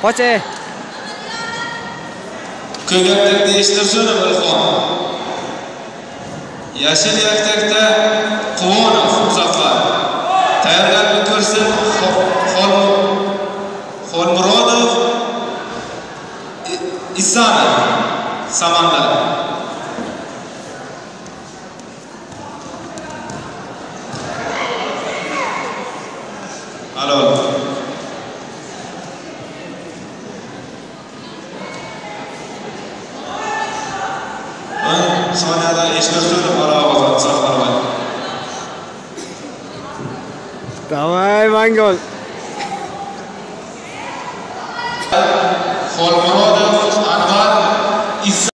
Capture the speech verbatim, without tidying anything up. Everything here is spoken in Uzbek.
Qo'che. Ko'katda eshittirsin Ilhom. Yashil yaktakda Quvonov Muzaffar. Tayyorgarlik ko'rsin Xolmurodov Isana Samandar. Alo. Ben sonrada eshittirsin Marog'ov Safarboy. Давай, Mangol. Xolmurodov Anvar